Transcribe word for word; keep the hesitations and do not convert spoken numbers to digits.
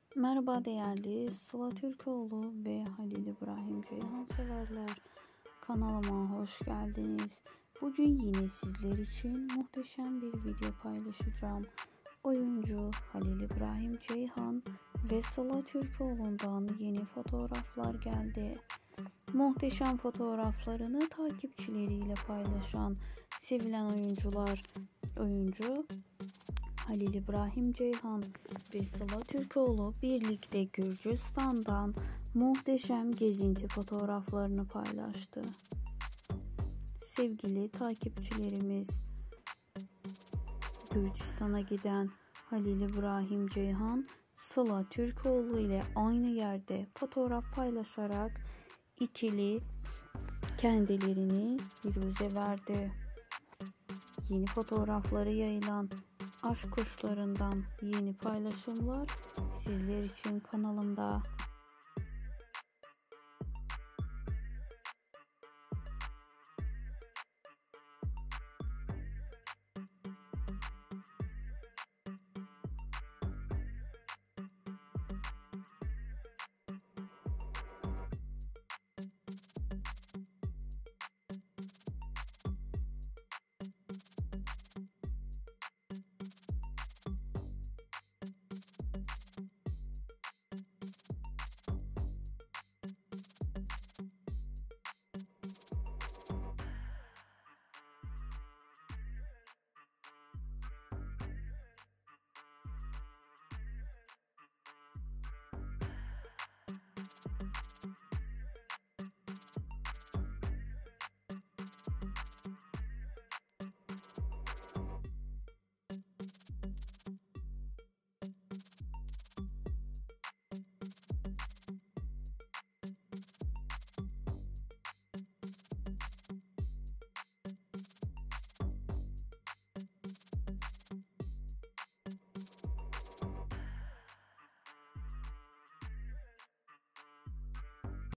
Merhaba değerli Sıla Türkoğlu ve Halil İbrahim Ceyhan severler. Kanalıma hoş geldiniz. Bugün yine sizler için muhteşem bir video paylaşacağım. Oyuncu Halil İbrahim Ceyhan ve Sıla Türkoğlu'ndan yeni fotoğraflar geldi. Muhteşem fotoğraflarını takipçileriyle paylaşan sevilen oyuncular, oyuncu Halil İbrahim Ceyhan ve Sıla Türkoğlu birlikte Gürcistan'dan muhteşem gezinti fotoğraflarını paylaştı. Sevgili takipçilerimiz, Gürcistan'a giden Halil İbrahim Ceyhan, Sıla Türkoğlu ile aynı yerde fotoğraf paylaşarak ikili kendilerini yüze verdi. Yeni fotoğrafları yayılan aşk kuşlarından yeni paylaşımlar sizler için kanalımda.